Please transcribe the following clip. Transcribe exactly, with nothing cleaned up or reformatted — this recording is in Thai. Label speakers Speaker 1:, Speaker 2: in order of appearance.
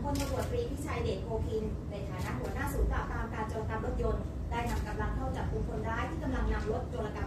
Speaker 1: ลตำรวจตรีพิชัยเดชโพคินในฐานะหัวหน้าศูนย์ปราบปรามการโจรกรรมรถยนต์ได้นำกำลังเข้าจับกุมคนร้ายที่กำลังนำรถโจรกรรม